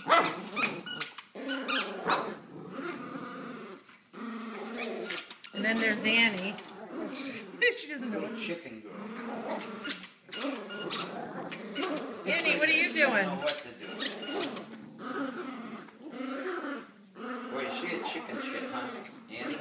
And then there's Annie. She doesn't know what. Chicken girl. Annie, what are you I doing? don't know what to do. Boy, she had chicken shit, huh? Annie?